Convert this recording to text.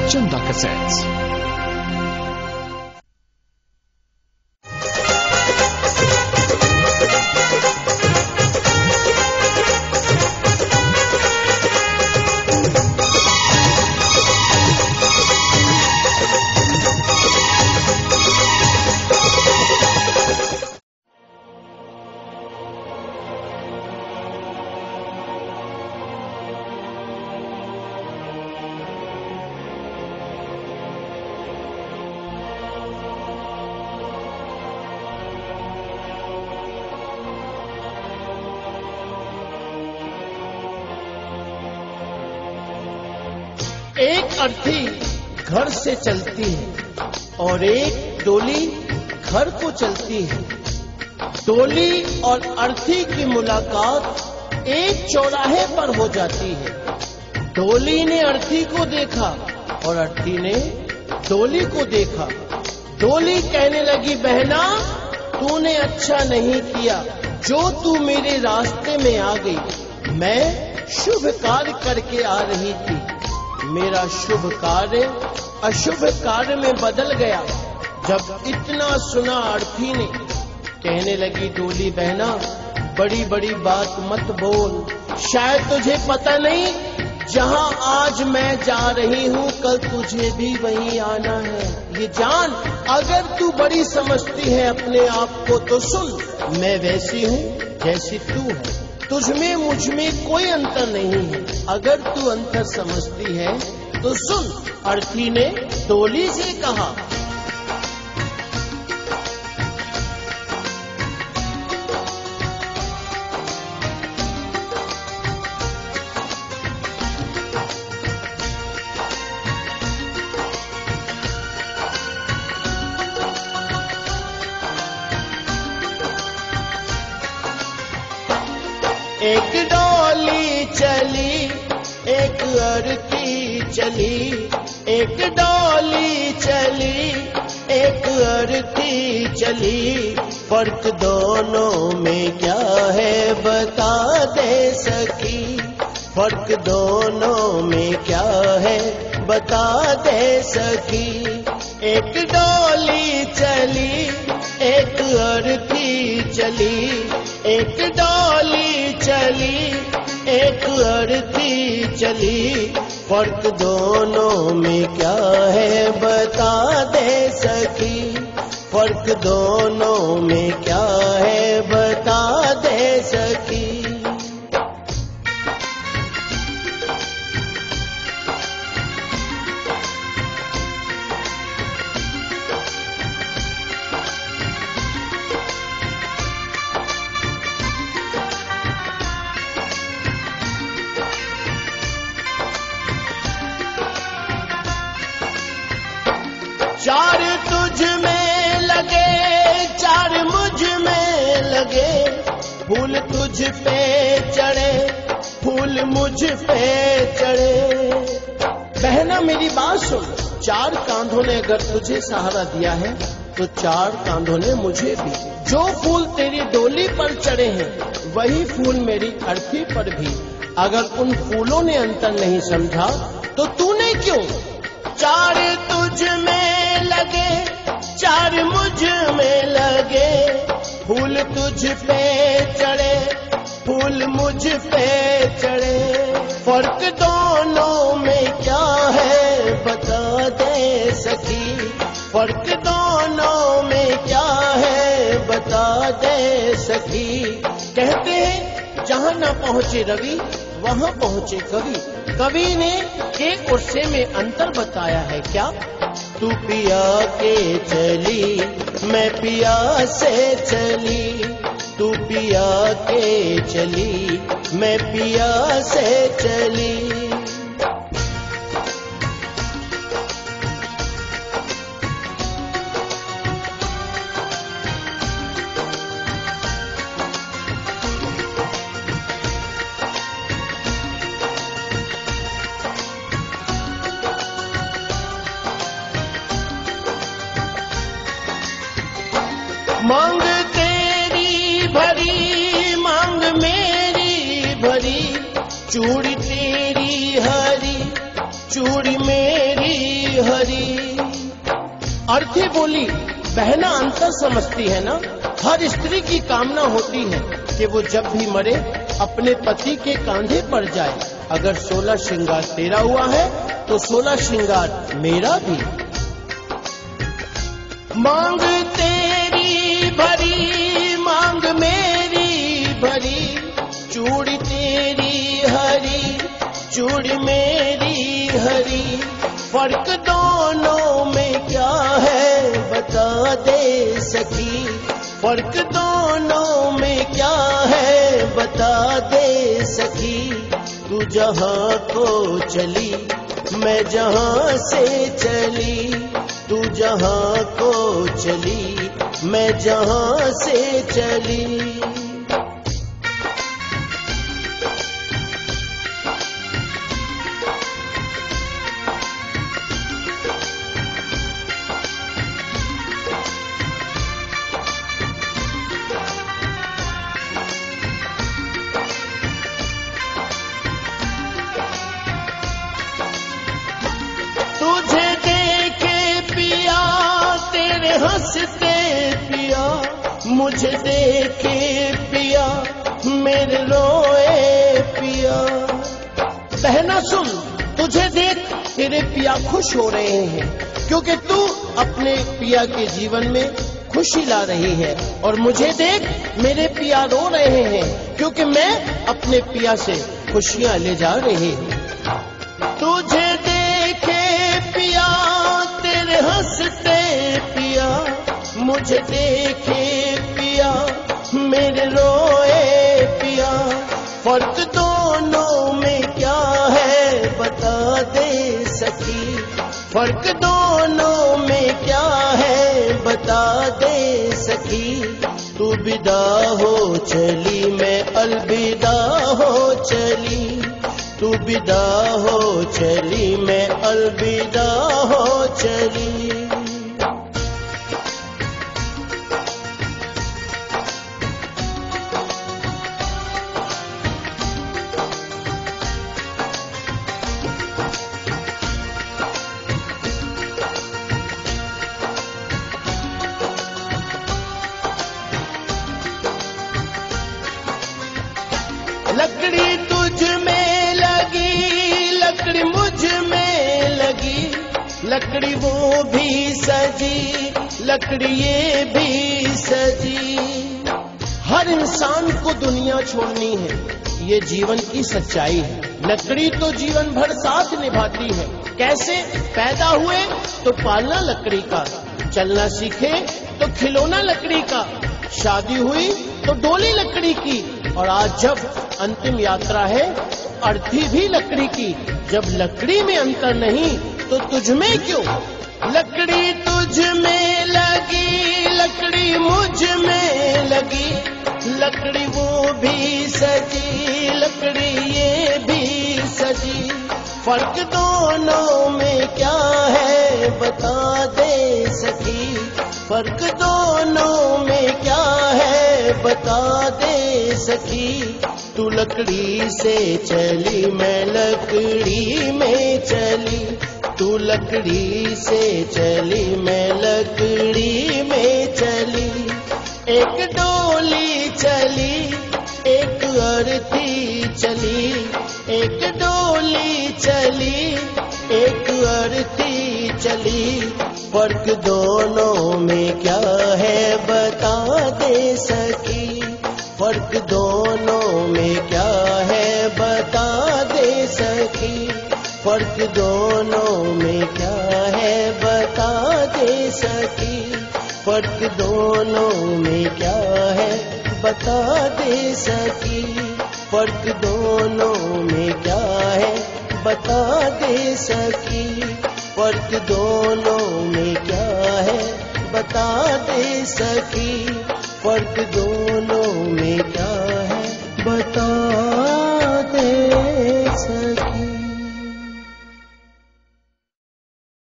Chanda Cassettes. एक अर्थी घर से चलती है और एक डोली घर को चलती है। डोली और अर्थी की मुलाकात एक चौराहे पर हो जाती है। डोली ने अर्थी को देखा और अर्थी ने डोली को देखा। डोली कहने लगी, बहना तूने अच्छा नहीं किया जो तू मेरे रास्ते में आ गई। मैं शुभ कार्य करके आ रही थी, मेरा शुभ कार्य अशुभ कार्य में बदल गया। जब इतना सुना अर्थी ने कहने लगी, डोली बहना बड़ी बड़ी बात मत बोल, शायद तुझे पता नहीं जहां आज मैं जा रही हूं कल तुझे भी वहीं आना है। ये जान, अगर तू बड़ी समझती है अपने आप को तो सुन, मैं वैसी हूं जैसी तू है, तुझमें मुझमें कोई अंतर नहीं है। अगर तू अंतर समझती है तो सुन। अर्थी ने डोली से कहा, एक डोली चली एक अर्थी चली, एक डोली चली एक अर्थी चली। फर्क दोनों में क्या है बता दे सकी, फर्क दोनों में क्या है बता दे सकी। एक डोली चली एक अर्थी चली, एक डोली चली एक अर्थी चली। फर्क दोनों में क्या है बता दे सकी, फर्क दोनों में क्या है बता दे सकी। चार तुझ में लगे चार मुझ में लगे, फूल तुझ पे चढ़े फूल मुझ पे चढ़े। बहना मेरी बात सुन, चार कांधों ने अगर तुझे सहारा दिया है तो चार कांधों ने मुझे भी। जो फूल तेरी डोली पर चढ़े हैं वही फूल मेरी अर्थी पर भी। अगर उन फूलों ने अंतर नहीं समझा तो तूने क्यों। चार तुझ में लगे चार मुझ में लगे, फूल तुझ पे चढ़े फूल मुझ पे चढ़े। फर्क दोनों में क्या है बता दे सकी, फर्क दोनों में क्या है बता दे सकी। कहते हैं जहां न पहुंचे रवि वहां पहुंचे कवि। कवि ने के और से में अंतर बताया है क्या। तू पिया के चली मैं पिया से चली, तू पिया के चली मैं पिया से चली। मांग तेरी भरी मांग मेरी भरी, चूड़ी तेरी हरी चूड़ी मेरी अर्थी बोली, बहना अंतर समझती है ना। हर स्त्री की कामना होती है कि वो जब भी मरे अपने पति के कांधे पर जाए। अगर 16 श्रृंगार तेरा हुआ है तो 16 श्रृंगार मेरा भी। मांग तेरी भरी, मांग मेरी भरी, चूड़ी तेरी हरी, चूड़ी मेरी हरी, फर्क दोनों में क्या है बता दे सखी, फर्क दोनों में क्या है बता दे सखी। तू जहां को चली मैं जहां से चली, तू जहां को चली मैं जहां से चली। तुझे देखे पिया तेरे हंसते पिया, मुझे देखे पिया मेरे रोए पिया। बहना सुन, तुझे देख तेरे पिया खुश हो रहे हैं क्योंकि तू अपने पिया के जीवन में खुशी ला रही है, और मुझे देख मेरे पिया रो रहे हैं क्योंकि मैं अपने पिया से खुशियां ले जा रही हूँ। तुझे देखे पिया तेरे हंसते पिया, मुझे देखे पिया मेरे रोए पिया, फर्क दोनों में क्या है बता दे सखी, फर्क दोनों में क्या है बता दे सखी। तू विदा हो चली मैं अलविदा हो चली, तू विदा हो चली मैं अलविदा हो चली। लकड़ी तुझ में लगी, लकड़ी मुझ में लगी, लकड़ी वो भी सजी, लकड़ी ये भी सजी। हर इंसान को दुनिया छोड़नी है, ये जीवन की सच्चाई है। लकड़ी तो जीवन भर साथ निभाती है। कैसे? पैदा हुए तो पालना लकड़ी का, चलना सीखे तो खिलौना लकड़ी का, शादी हुई तो डोली लकड़ी की, और आज जब अंतिम यात्रा है अर्थी भी लकड़ी की। जब लकड़ी में अंतर नहीं तो तुझ में क्यों? लकड़ी तुझ में लगी, लकड़ी मुझ में लगी, लकड़ी वो भी सजी, लकड़ी ये भी सजी। फर्क दोनों में क्या है बता दे सखी, फर्क दोनों में क्या है बता दे सखी। तू लकड़ी से चली मैं लकड़ी में चली, तू लकड़ी से चली मैं लकड़ी में चली। एक डोली चली एक अर्थी चली, एक डोली चली एक अर्थी चली। फर्क दोनों में क्या है बता दे सकी, फर्क दोनों में क्या है बता दे सकी, फर्क दोनों में क्या है बता दे सकी, फर्क दोनों में क्या है बता दे सकी, फर्क दोनों में क्या है बता दे सकी, फर्क दोनों में क्या है बता दे सकी, फर्क दोनों में क्या है बता